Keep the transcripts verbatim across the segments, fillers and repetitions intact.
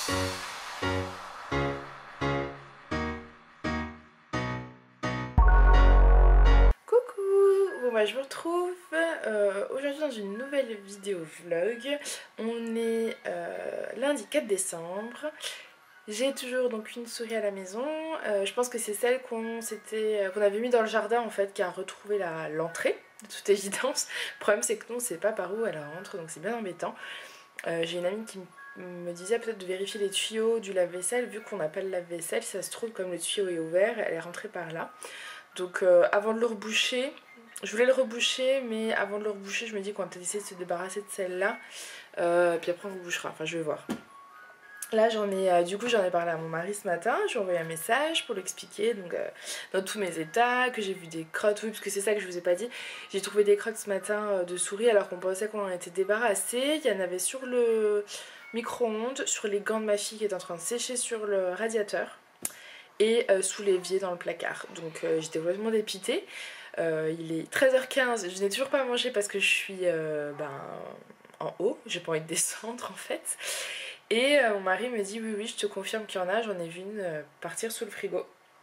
Bon bah je vous retrouve euh, aujourd'hui dans une nouvelle vidéo vlog. On est euh, lundi quatre décembre. J'ai toujours donc une souris à la maison. Euh, je pense que c'est celle qu'on s'était, qu'on avait mis dans le jardin en fait, qui a retrouvé l'entrée de toute évidence. Le problème c'est que nous on sait pas par où elle rentre, donc c'est bien embêtant. Euh, J'ai une amie qui me disait peut-être de vérifier les tuyaux du lave-vaisselle, vu qu'on n'a pas le lave-vaisselle, ça se trouve comme le tuyau est ouvert, elle est rentrée par là. Donc euh, avant de le reboucher, je voulais le reboucher, mais avant de le reboucher, je me dis qu'on va peut-être essayer de se débarrasser de celle-là. Euh, puis après on rebouchera, enfin je vais voir. Là j'en ai, euh, du coup j'en ai parlé à mon mari ce matin, je lui ai envoyé un message pour l'expliquer, donc euh, dans tous mes états, que j'ai vu des crottes, oui parce que c'est ça que je vous ai pas dit. J'ai trouvé des crottes ce matin euh, de souris alors qu'on pensait qu'on en était débarrassé. Il y en avait sur le micro-ondes, sur les gants de ma fille qui est en train de sécher sur le radiateur. Et euh, sous l'évier dans le placard. Donc euh, j'étais complètement dépitée. Euh, il est treize heures quinze, je n'ai toujours pas mangé parce que je suis euh, ben, en haut, j'ai pas envie de descendre en fait. Et euh, mon mari me dit oui oui je te confirme qu'il y en a, j'en ai vu une euh, partir sous le frigo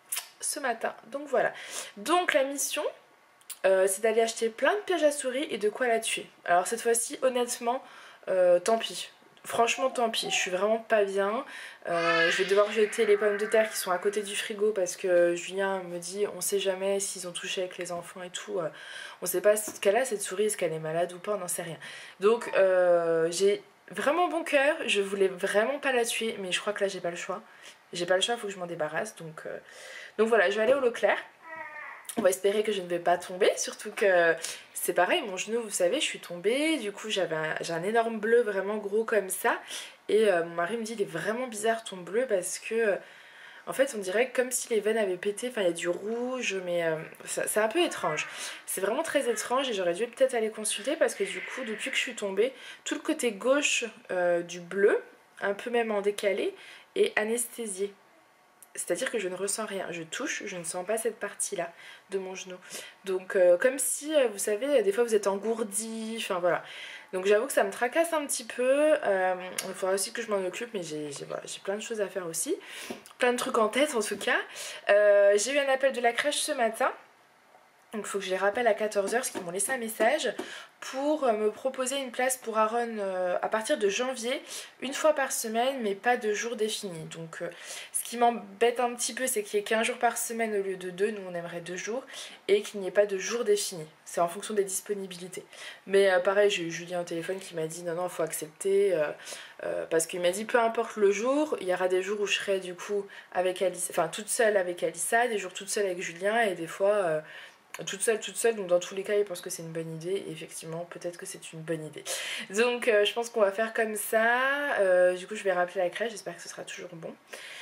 ce matin. Donc voilà. Donc la mission euh, c'est d'aller acheter plein de pièges à souris et de quoi la tuer. Alors cette fois-ci honnêtement euh, tant pis. Franchement tant pis, je suis vraiment pas bien. Euh, je vais devoir jeter les pommes de terre qui sont à côté du frigo parce que Julien me dit on sait jamais s'ils ont touché avec les enfants et tout. Euh, on sait pas ce qu'elle a cette souris, est-ce qu'elle est malade ou pas, on n'en sait rien. Donc euh, j'ai vraiment bon cœur, je voulais vraiment pas la tuer mais je crois que là j'ai pas le choix. J'ai pas le choix, il faut que je m'en débarrasse. Donc, euh... donc voilà, je vais aller au Leclerc. On va espérer que je ne vais pas tomber, surtout que c'est pareil, mon genou, vous savez, je suis tombée, du coup j'avais un, j'ai un énorme bleu vraiment gros comme ça, et euh, mon mari me dit il est vraiment bizarre ton bleu parce que, euh, en fait on dirait comme si les veines avaient pété, enfin il y a du rouge, mais euh, c'est un peu étrange. C'est vraiment très étrange et j'aurais dû peut-être aller consulter parce que du coup depuis que je suis tombée, tout le côté gauche euh, du bleu, un peu même en décalé, est anesthésié. C'est-à-dire que je ne ressens rien, je touche, je ne sens pas cette partie-là de mon genou. Donc euh, comme si, euh, vous savez, des fois vous êtes engourdi, enfin voilà. Donc j'avoue que ça me tracasse un petit peu, euh, il faudra aussi que je m'en occupe, mais j'ai voilà, j'ai plein de choses à faire aussi. Plein de trucs en tête en tout cas. Euh, j'ai eu un appel de la crèche ce matin. Donc il faut que je les rappelle à quatorze heures parce qu'ils m'ont laissé un message pour me proposer une place pour Aaron euh, à partir de janvier, une fois par semaine mais pas de jour défini. Donc euh, ce qui m'embête un petit peu c'est qu'il n'y ait qu'un jour par semaine au lieu de deux, nous on aimerait deux jours, et qu'il n'y ait pas de jour défini. C'est en fonction des disponibilités. Mais euh, pareil, j'ai eu Julien au téléphone qui m'a dit non non il faut accepter euh, euh, parce qu'il m'a dit peu importe le jour, il y aura des jours où je serai du coup avec Alice, enfin toute seule avec Alissa, des jours toute seule avec Julien et des fois... Euh, toute seule, toute seule, donc dans tous les cas il pense que c'est une bonne idée et effectivement peut-être que c'est une bonne idée. Donc euh, je pense qu'on va faire comme ça, euh, du coup je vais rappeler la crèche, j'espère que ce sera toujours bon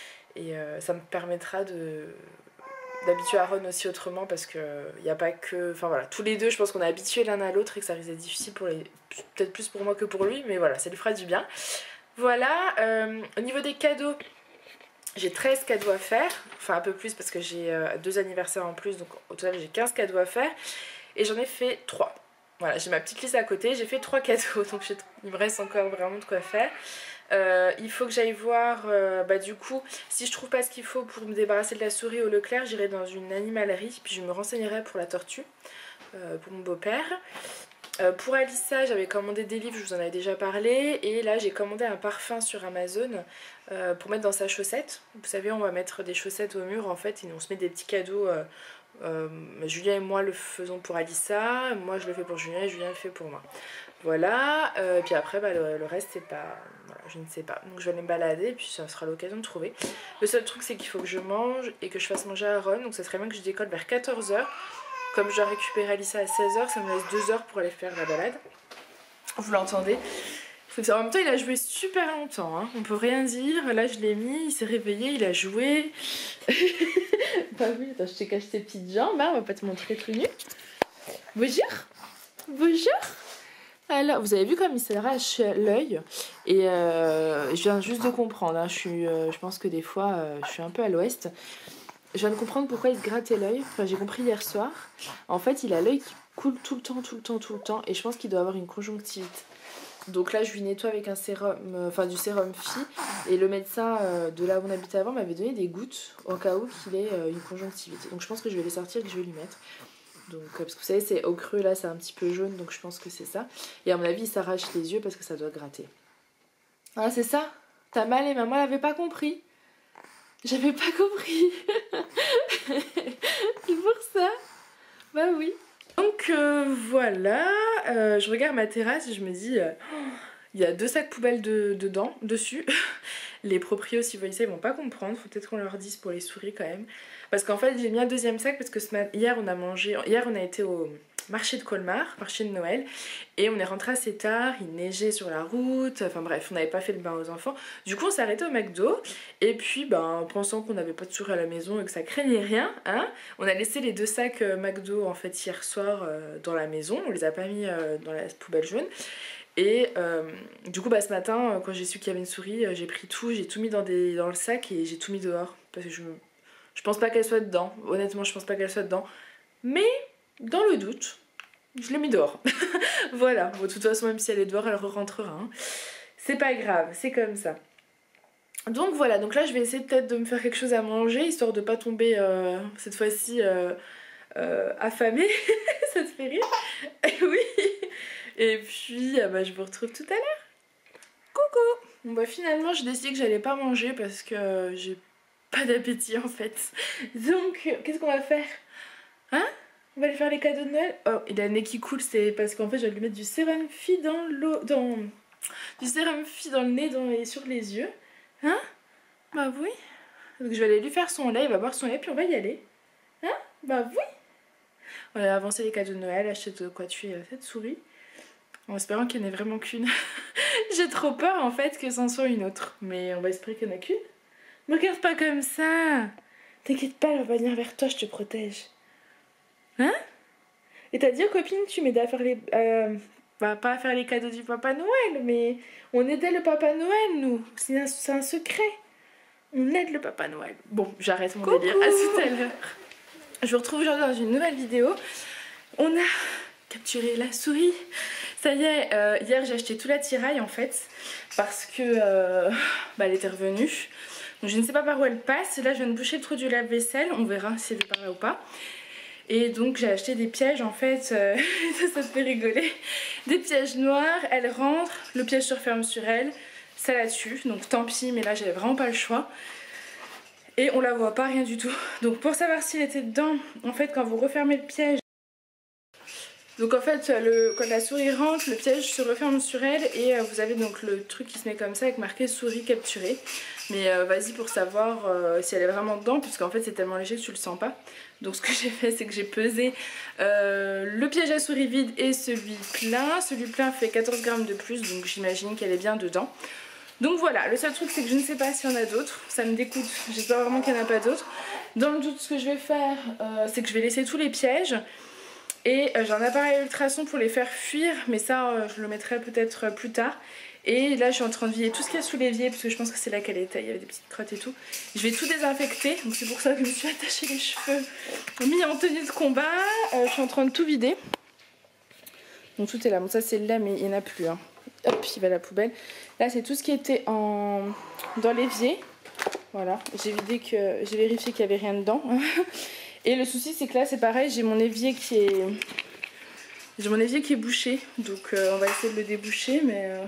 et euh, ça me permettra de d'habituer Aaron aussi autrement parce que il n'y a pas que, enfin voilà, tous les deux je pense qu'on est habitués l'un à l'autre et que ça risque d'être difficile pour les, peut-être plus pour moi que pour lui, mais voilà, ça lui fera du bien. Voilà, euh, au niveau des cadeaux, j'ai treize cadeaux à faire, enfin un peu plus parce que j'ai euh, deux anniversaires en plus, donc au total j'ai quinze cadeaux à faire et j'en ai fait trois. Voilà, j'ai ma petite liste à côté, j'ai fait trois cadeaux, donc il me reste encore vraiment de quoi faire. Euh, il faut que j'aille voir, euh, bah du coup, si je trouve pas ce qu'il faut pour me débarrasser de la souris au Leclerc, j'irai dans une animalerie, puis je me renseignerai pour la tortue, euh, pour mon beau-père. Euh, pour Alissa, j'avais commandé des livres, je vous en avais déjà parlé, et là j'ai commandé un parfum sur Amazon euh, pour mettre dans sa chaussette. Vous savez, on va mettre des chaussettes au mur en fait, et on se met des petits cadeaux. Euh, euh, Julien et moi le faisons pour Alissa, moi je le fais pour Julien et Julien le fait pour moi. Voilà, euh, puis après bah, le, le reste c'est pas, voilà, je ne sais pas. Donc je vais aller me balader, et puis ça sera l'occasion de trouver. Le seul truc c'est qu'il faut que je mange et que je fasse manger à Aaron, donc ça serait bien que je décolle vers quatorze heures. Comme je dois récupérer Alissa à seize heures, ça me laisse deux heures pour aller faire la balade. Vous l'entendez? En même temps, il a joué super longtemps, hein. On peut rien dire. Là, je l'ai mis, il s'est réveillé, il a joué. Bah oui, attends, je te cache tes petites jambes, hein, on va pas te montrer tout nu. Bonjour. Bonjour. Alors, vous avez vu comme il s'arrache l'œil. Et euh, je viens juste de comprendre, hein. je, suis, euh, je pense que des fois, euh, je suis un peu à l'ouest. Je viens de comprendre pourquoi il se grattait l'œil. Enfin, j'ai compris hier soir. En fait, il a l'œil qui coule tout le temps, tout le temps, tout le temps. Et je pense qu'il doit avoir une conjonctivite. Donc là je lui nettoie avec un sérum, euh, enfin du sérum Phi. Et le médecin euh, de là où on habitait avant m'avait donné des gouttes au cas où qu'il ait euh, une conjonctivite. Donc je pense que je vais les sortir et que je vais lui mettre. Donc, euh, parce que vous savez c'est au creux là, c'est un petit peu jaune, donc je pense que c'est ça. Et à mon avis il s'arrache les yeux parce que ça doit gratter. Ah c'est ça? T'as mal et maman l'avait pas compris. J'avais pas compris. C'est pour ça. Bah oui. Donc euh, voilà, euh, je regarde ma terrasse et je me dis, euh, il y a deux sacs poubelles de, dedans, dessus. Les proprios, si vous voyez ça, ils vont pas comprendre. Faut peut-être qu'on leur dise pour les souris quand même. Parce qu'en fait, j'ai mis un deuxième sac parce que ce matin, hier on a mangé, hier on a été au marché de Colmar, marché de Noël, et on est rentré assez tard, il neigeait sur la route, enfin bref, on n'avait pas fait le bain aux enfants. Du coup on s'est arrêté au McDo, et puis ben, pensant qu'on n'avait pas de souris à la maison et que ça craignait rien, hein, on a laissé les deux sacs euh, McDo en fait hier soir euh, dans la maison, on les a pas mis euh, dans la poubelle jaune. Et euh, du coup bah, ce matin quand j'ai su qu'il y avait une souris, euh, j'ai pris tout, j'ai tout mis dans, des, dans le sac et j'ai tout mis dehors, parce que je, je pense pas qu'elle soit dedans, honnêtement je pense pas qu'elle soit dedans, mais dans le doute, je l'ai mis dehors. Voilà, bon, de toute façon même si elle est dehors elle rentrera, hein. C'est pas grave, c'est comme ça. Donc voilà, donc là je vais essayer peut-être de me faire quelque chose à manger, histoire de pas tomber euh, cette fois-ci euh, euh, affamée. Ça te fait rire? Oui. Et puis ah bah, je vous retrouve tout à l'heure. Coucou. Bon bah finalement j'ai décidé que j'allais pas manger parce que j'ai pas d'appétit en fait. Donc qu'est-ce qu'on va faire? Hein? On va lui faire les cadeaux de Noël. Oh, il a le nez qui coule, c'est parce qu'en fait je vais lui mettre du sérum Phi dans l'eau, dans... du sérum Phi dans le nez dans... et sur les yeux. Hein? Bah oui. Donc je vais aller lui faire son lait, il va boire son lait puis on va y aller. Hein? Bah oui. On va avancer les cadeaux de Noël, acheter de quoi tuer cette souris. En espérant qu'il n'y en ait vraiment qu'une. J'ai trop peur en fait que c'en soit une autre. Mais on va espérer qu'il n'y en a qu'une. Me regarde pas comme ça. T'inquiète pas, elle va venir vers toi, je te protège. Hein? Et t'as dit aux copines que tu m'aidais à faire les... Euh, bah, pas à faire les cadeaux du Papa Noël, mais on aidait le Papa Noël, nous. C'est un, un secret. On aide le Papa Noël. Bon, j'arrête mon délire. À tout à l'heure. Je vous retrouve aujourd'hui dans une nouvelle vidéo. On a capturé la souris. Ça y est, euh, hier j'ai acheté tout l'attirail en fait. Parce que euh, bah, elle était revenue. Donc je ne sais pas par où elle passe. Là je viens de boucher le trou du lave-vaisselle. On verra si elle est par là ou pas. Et donc j'ai acheté des pièges en fait, euh, ça, ça te fait rigoler, des pièges noirs, elle rentre, le piège se referme sur elle, ça la tue, donc tant pis, mais là j'avais vraiment pas le choix. Et on la voit pas, rien du tout. Donc pour savoir s'il était dedans, en fait quand vous refermez le piège, donc en fait le, quand la souris rentre, le piège se referme sur elle et euh, vous avez donc le truc qui se met comme ça avec marqué souris capturée. Mais euh, vas-y pour savoir euh, si elle est vraiment dedans, puisqu'en fait c'est tellement léger que tu le sens pas. Donc ce que j'ai fait c'est que j'ai pesé euh, le piège à souris vide et celui plein. Celui plein fait quatorze grammes de plus, donc j'imagine qu'elle est bien dedans. Donc voilà, le seul truc c'est que je ne sais pas s'il y en a d'autres, ça me dégoûte, j'espère vraiment qu'il n'y en a pas d'autres. Dans le doute ce que je vais faire euh, c'est que je vais laisser tous les pièges. Et euh, j'ai un appareil ultrason pour les faire fuir, mais ça euh, je le mettrai peut-être plus tard. Et là je suis en train de vider tout ce qu'il y a sous l'évier parce que je pense que c'est là qu'elle était, il y avait des petites crottes et tout. Je vais tout désinfecter, donc c'est pour ça que je me suis attachée les cheveux, mis en tenue de combat. Euh, je suis en train de tout vider. Donc tout est là, bon ça c'est le lait mais il n'y en a plus. Hein. Hop, il va à la poubelle. Là c'est tout ce qui était en... dans l'évier. Voilà, j'ai vidé que j'ai vérifié qu'il n'y avait rien dedans. Et le souci c'est que là c'est pareil, j'ai mon évier qui est... J'ai mon évier qui est bouché, donc euh, on va essayer de le déboucher mais... Euh...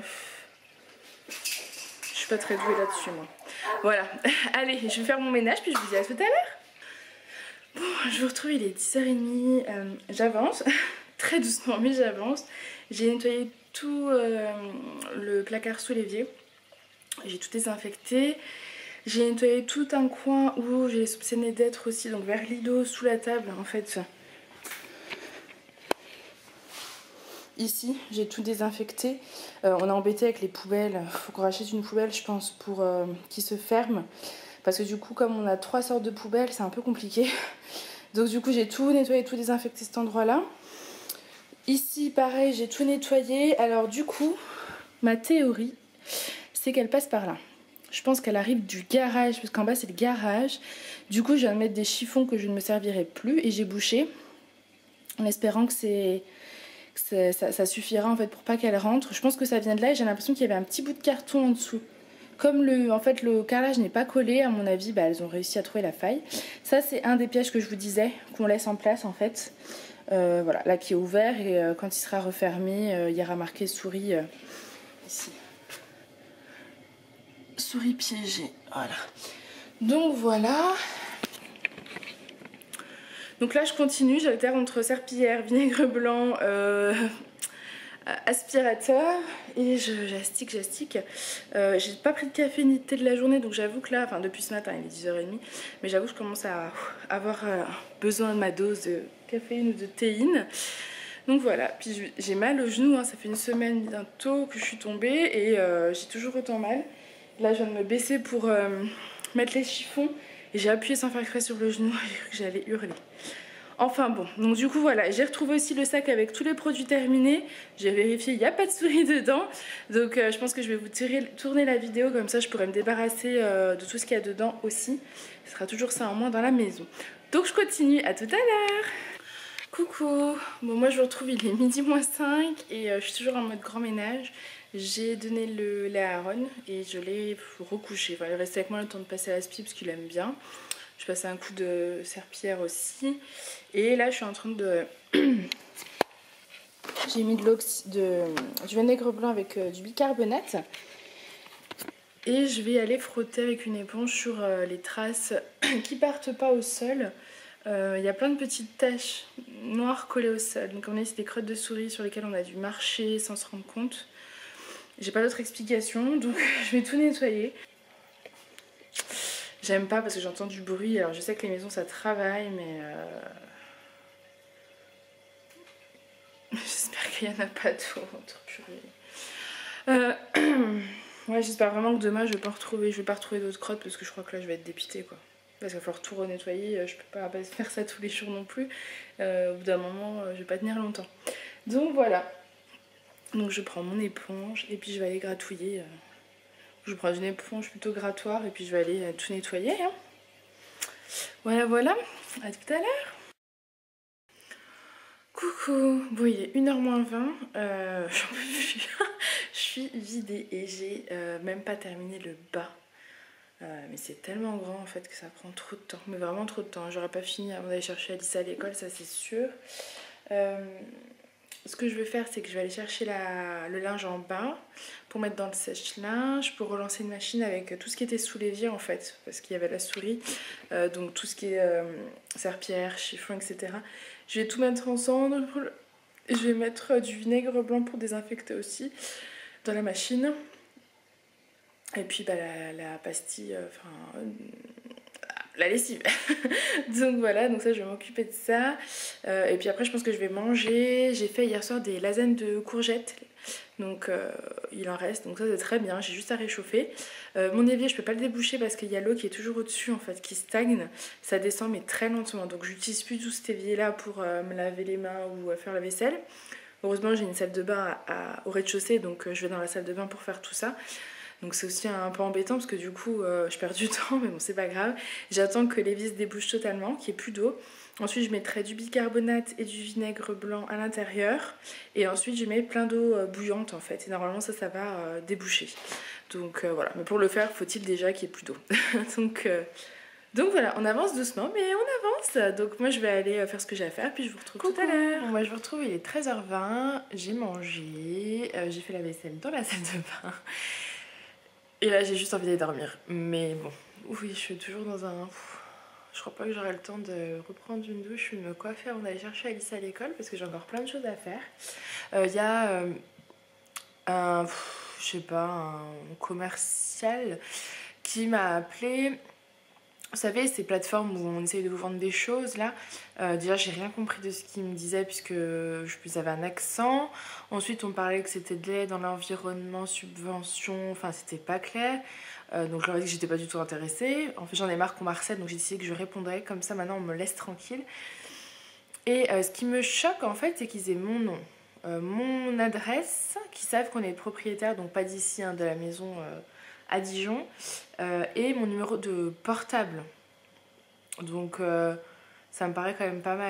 Je suis pas très douée là-dessus moi. Voilà, allez, je vais faire mon ménage puis je vous dis à tout à l'heure. Bon, je vous retrouve, il est dix heures trente, euh, j'avance, très doucement mais j'avance. J'ai nettoyé tout euh, le placard sous l'évier, j'ai tout désinfecté. J'ai nettoyé tout un coin où j'ai soupçonné d'être aussi, donc vers l'îlot, sous la table en fait. Ici, j'ai tout désinfecté. Euh, on a embêté avec les poubelles. Il faut qu'on rachète une poubelle, je pense, pour euh, qui se ferme. Parce que du coup, comme on a trois sortes de poubelles, c'est un peu compliqué. Donc du coup, j'ai tout nettoyé, tout désinfecté cet endroit-là. Ici, pareil, j'ai tout nettoyé. Alors du coup, ma théorie, c'est qu'elle passe par là. Je pense qu'elle arrive du garage, parce qu'en bas, c'est le garage. Du coup, je viens de mettre des chiffons que je ne me servirai plus. Et j'ai bouché, en espérant que c'est... Ça, ça, ça suffira en fait pour pas qu'elle rentre. Je pense que ça vient de là et j'ai l'impression qu'il y avait un petit bout de carton en dessous. Comme le, en fait, le carrelage n'est pas collé, à mon avis, bah, elles ont réussi à trouver la faille. Ça, c'est un des pièges que je vous disais, qu'on laisse en place en fait. Euh, voilà, là qui est ouvert et euh, quand il sera refermé, euh, il y aura marqué souris euh, ici. Souris piégée, voilà. Donc voilà. Donc là, je continue, j'alterne entre serpillière, vinaigre blanc, euh, aspirateur et j'astique, j'astique. Euh, j'ai pas pris de café ni de thé de la journée, donc j'avoue que là, enfin depuis ce matin, il est dix heures trente, mais j'avoue que je commence à avoir euh, besoin de ma dose de caféine ou de théine. Donc voilà, puis j'ai mal au genou, hein, ça fait une semaine bientôt que je suis tombée et euh, j'ai toujours autant mal. Là, je viens de me baisser pour euh, mettre les chiffons et j'ai appuyé sans faire exprès sur le genou, j'ai cru que j'allais hurler. Enfin bon, donc du coup voilà, j'ai retrouvé aussi le sac avec tous les produits terminés. J'ai vérifié, il n'y a pas de souris dedans. Donc euh, je pense que je vais vous tirer, tourner la vidéo, comme ça je pourrai me débarrasser euh, de tout ce qu'il y a dedans aussi. Ce sera toujours ça en moins dans la maison. Donc je continue, à tout à l'heure. Coucou, bon moi je vous retrouve, il est midi moins cinq et euh, je suis toujours en mode grand ménage. J'ai donné le lait à Aaron et je l'ai recouché. Enfin, il est resté avec moi le temps de passer à l'aspi parce qu'il aime bien. Je passe un coup de serpillière aussi. Et là, je suis en train de... J'ai mis de de... du vinaigre blanc avec euh, du bicarbonate. Et je vais aller frotter avec une éponge sur euh, les traces qui partent pas au sol. Il euh, y a plein de petites taches noires collées au sol. Donc on a c'est des crottes de souris sur lesquelles on a dû marcher sans se rendre compte. J'ai pas d'autre explication, donc je vais tout nettoyer. J'aime pas parce que j'entends du bruit. Alors je sais que les maisons ça travaille, mais euh... j'espère qu'il n'y en a pas d'autres. Euh... ouais, j'espère vraiment que demain je vais pas retrouver, je vais pas retrouver d'autres crottes parce que je crois que là je vais être dépitée quoi. Parce qu'il va falloir tout renettoyer. Je peux pas faire ça tous les jours non plus. Euh, au bout d'un moment, je vais pas tenir longtemps. Donc voilà. Donc je prends mon éponge et puis je vais aller gratouiller. Je prends une éponge plutôt grattoir et puis je vais aller tout nettoyer. Hein. Voilà, voilà. À tout à l'heure. Coucou. Bon, il est une heure moins vingt. Euh, J'en peux plus. Je suis vidée et j'ai euh, même pas terminé le bas. Euh, mais c'est tellement grand en fait que ça prend trop de temps. Mais vraiment trop de temps. J'aurais pas fini avant d'aller chercher Alice à l'école, ça c'est sûr. Euh, ce que je vais faire, c'est que je vais aller chercher la, le linge en bas pour mettre dans le sèche-linge, pour relancer une machine avec tout ce qui était sous l'évier en fait, parce qu'il y avait la souris, euh, donc tout ce qui est euh, serpillière, chiffon, et cetera. Je vais tout mettre ensemble, je vais mettre du vinaigre blanc pour désinfecter aussi dans la machine. Et puis bah, la, la pastille, enfin... Euh, la lessive. Donc voilà, donc ça je vais m'occuper de ça. Euh, et puis après je pense que je vais manger. J'ai fait hier soir des lasagnes de courgettes. Donc euh, il en reste, donc ça c'est très bien, j'ai juste à réchauffer. Euh, mon évier je peux pas le déboucher parce qu'il y a l'eau qui est toujours au-dessus en fait, qui stagne. Ça descend mais très lentement, donc j'utilise plus tout cet évier là pour euh, me laver les mains ou euh, faire la vaisselle. Heureusement j'ai une salle de bain à, à, au rez-de-chaussée, donc euh, je vais dans la salle de bain pour faire tout ça. Donc c'est aussi un peu embêtant parce que du coup euh, je perds du temps, mais bon c'est pas grave. J'attends que l'évier se débouche totalement, qu'il n'y ait plus d'eau. Ensuite je mettrai du bicarbonate et du vinaigre blanc à l'intérieur. Et ensuite je mets plein d'eau euh, bouillante en fait. Et normalement ça, ça va euh, déboucher. Donc euh, voilà, mais pour le faire faut-il déjà qu'il n'y ait plus d'eau. donc, euh, donc voilà, on avance doucement mais on avance. Donc moi je vais aller faire ce que j'ai à faire puis je vous retrouve Coucou. Tout à l'heure. Bon, moi je vous retrouve, il est treize heures vingt, j'ai mangé, euh, j'ai fait la vaisselle dans la salle de bain. Et là j'ai juste envie d'aller dormir. Mais bon, oui je suis toujours dans un... Je crois pas que j'aurai le temps de reprendre une douche ou de me coiffer avant d'aller chercher Alice à l'école parce que j'ai encore plein de choses à faire. Il euh, y a euh, un... je sais pas, un commercial qui m'a appelé. Vous savez, ces plateformes où on essaye de vous vendre des choses là, euh, déjà j'ai rien compris de ce qu'il me disait puisque je plus avais un accent. Ensuite on parlait que c'était de l'aide dans l'environnement, subvention, enfin c'était pas clair. Euh, donc je leur ai dit que j'étais pas du tout intéressée. En fait j'en ai marre qu'on m'harcèle, donc j'ai décidé que je répondrais, comme ça maintenant on me laisse tranquille. Et euh, ce qui me choque en fait, c'est qu'ils aient mon nom, euh, mon adresse, qu'ils savent qu'on est propriétaire, donc pas d'ici, hein, de la maison euh, à Dijon, euh, et mon numéro de portable. Donc euh, ça me paraît quand même pas mal.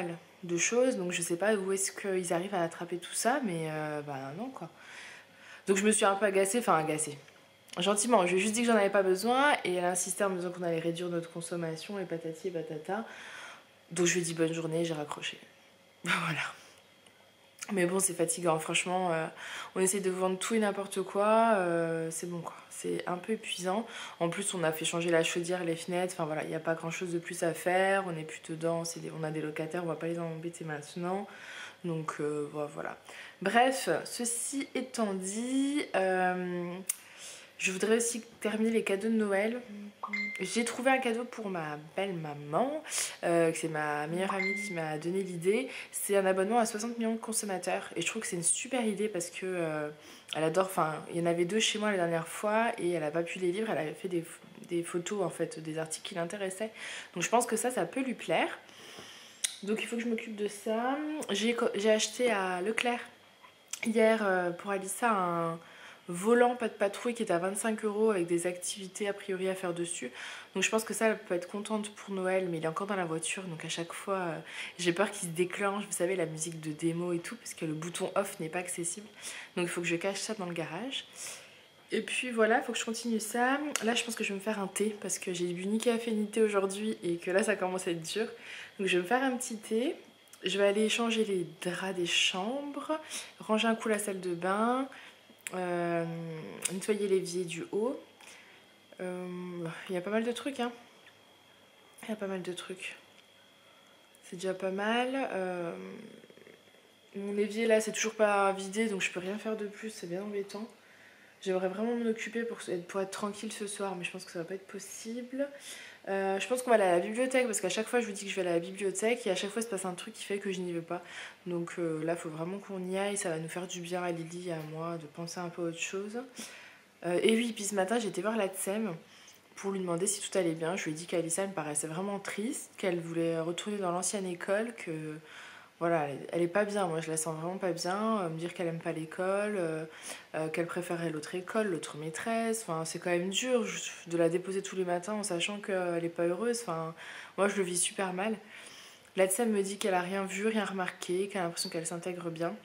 de choses, donc je sais pas où est-ce qu'ils arrivent à attraper tout ça, mais euh, bah non quoi. Donc je me suis un peu agacée, enfin agacée. Gentiment, je lui ai juste dit que j'en avais pas besoin et elle a insisté en me disant qu'on allait réduire notre consommation et patati et patata. Donc je lui ai dit bonne journée, j'ai raccroché. Voilà. Mais bon, c'est fatigant, franchement, euh, on essaie de vendre tout et n'importe quoi, euh, c'est bon quoi, c'est un peu épuisant. En plus, on a fait changer la chaudière, les fenêtres, enfin voilà, il n'y a pas grand chose de plus à faire, on n'est plus dedans, des, on a des locataires, on va pas les embêter maintenant. Donc euh, voilà. Bref, ceci étant dit, euh, je voudrais aussi terminer les cadeaux de Noël. J'ai trouvé un cadeau pour ma belle maman, euh, c'est ma meilleure amie qui m'a donné l'idée. C'est un abonnement à soixante millions de consommateurs et je trouve que c'est une super idée parce que euh, elle adore, enfin il y en avait deux chez moi la dernière fois et elle a pas pu les lire, elle avait fait des, des photos en fait, des articles qui l'intéressaient. Donc je pense que ça, ça peut lui plaire. Donc il faut que je m'occupe de ça. J'ai acheté à Leclerc hier euh, pour Alissa un volant pas de patrouille qui est à vingt-cinq euros avec des activités a priori à faire dessus. Donc je pense que ça, elle peut être contente pour Noël, mais il est encore dans la voiture, donc à chaque fois euh, j'ai peur qu'il se déclenche, vous savez, la musique de démo et tout, parce que le bouton off n'est pas accessible. Donc il faut que je cache ça dans le garage. Et puis voilà, il faut que je continue ça. Là je pense que je vais me faire un thé parce que j'ai bu ni café ni thé aujourd'hui et que là ça commence à être dur. Donc je vais me faire un petit thé. Je vais aller changer les draps des chambres, ranger un coup la salle de bain, euh, nettoyer l'évier du haut. Il euh, y a pas mal de trucs, hein. Il y a pas mal de trucs. C'est déjà pas mal. Euh, mon évier là, c'est toujours pas vidé, donc je peux rien faire de plus. C'est bien embêtant. J'aimerais vraiment m'en occuper pour, pour être tranquille ce soir, mais je pense que ça va pas être possible. Euh, je pense qu'on va aller à la bibliothèque parce qu'à chaque fois je vous dis que je vais aller à la bibliothèque et à chaque fois il se passe un truc qui fait que je n'y vais pas. Donc euh, là il faut vraiment qu'on y aille, ça va nous faire du bien à Lily et à moi de penser un peu à autre chose. Euh, et oui, puis ce matin j'ai été voir la T S E M pour lui demander si tout allait bien. Je lui ai dit qu'Alissa me paraissait vraiment triste, qu'elle voulait retourner dans l'ancienne école, que voilà, elle est pas bien, moi je la sens vraiment pas bien, euh, me dire qu'elle aime pas l'école, euh, euh, qu'elle préférait l'autre école, l'autre maîtresse, enfin c'est quand même dur de la déposer tous les matins en sachant qu'elle est pas heureuse, enfin moi je le vis super mal. La T S E M me dit qu'elle a rien vu, rien remarqué, qu'elle a l'impression qu'elle s'intègre bien,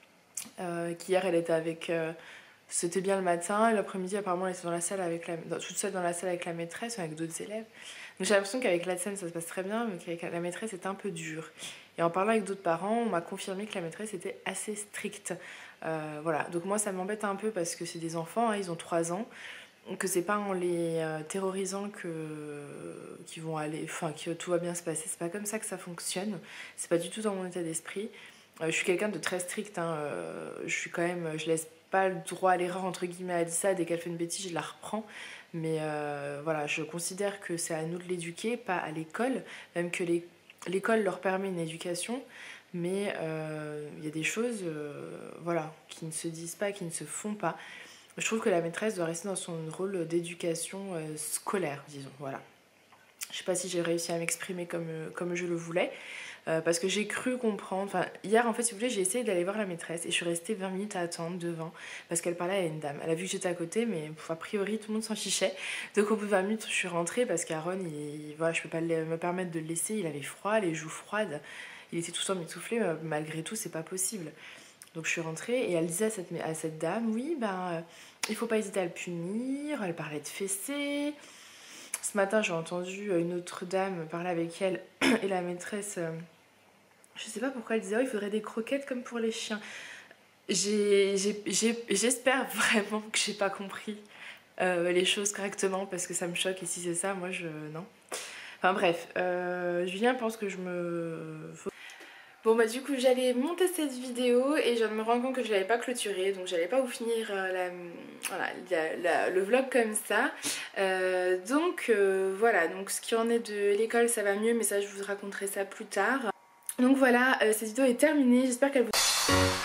euh, qu'hier elle était avec, euh, c'était bien le matin, et l'après-midi apparemment elle était dans la salle avec la, dans, toute seule dans la salle avec la maîtresse, avec d'autres élèves. Donc j'ai l'impression qu'avec la T S E M ça se passe très bien, mais qu'avec la maîtresse c'était un peu dur. Et en parlant avec d'autres parents, on m'a confirmé que la maîtresse était assez stricte. Euh, voilà, donc moi ça m'embête un peu parce que c'est des enfants, hein, ils ont trois ans, que c'est pas en les euh, terrorisant que qu'ils vont aller, enfin que tout va bien se passer. C'est pas comme ça que ça fonctionne. C'est pas du tout dans mon état d'esprit. Euh, je suis quelqu'un de très strict. Hein, euh, je suis quand même, je laisse pas le droit à l'erreur entre guillemets à Alissa. Dès qu'elle fait une bêtise, je la reprends. Mais euh, voilà, je considère que c'est à nous de l'éduquer, pas à l'école, même que les l'école leur permet une éducation, mais il euh, y a des choses euh, voilà, qui ne se disent pas, qui ne se font pas. Je trouve que la maîtresse doit rester dans son rôle d'éducation euh, scolaire, disons. Voilà. Je ne sais pas si j'ai réussi à m'exprimer comme, comme je le voulais, euh, parce que j'ai cru comprendre... Enfin, hier, en fait, si vous voulez, j'ai essayé d'aller voir la maîtresse et je suis restée vingt minutes à attendre devant parce qu'elle parlait à une dame. Elle a vu que j'étais à côté, mais pff, a priori, tout le monde s'en fichait. Donc au bout de vingt minutes, je suis rentrée parce qu'Aaron, il, voilà, je ne peux pas me permettre de le laisser. Il avait froid, les joues froides. Il était tout le temps mitouflé, mais malgré tout, c'est pas possible. Donc je suis rentrée et elle disait à cette, à cette dame, oui, ben, euh, il faut pas hésiter à le punir. Elle parlait de fessée. Ce matin, j'ai entendu une autre dame parler avec elle et la maîtresse, euh, je sais pas pourquoi elle disait, oh, il faudrait des croquettes comme pour les chiens. J'espère vraiment que j'ai pas compris euh, les choses correctement parce que ça me choque et si c'est ça, moi je... non. Enfin bref, euh, Julien pense que je me... Bon bah du coup j'allais monter cette vidéo et je viens de me rendre compte que je l'avais pas clôturée, donc j'allais pas vous finir euh, la, voilà, la, la, le vlog comme ça. Euh, donc euh, voilà, donc ce qui en est de l'école ça va mieux, mais ça je vous raconterai ça plus tard. Donc voilà, euh, cette vidéo est terminée, j'espère qu'elle vous...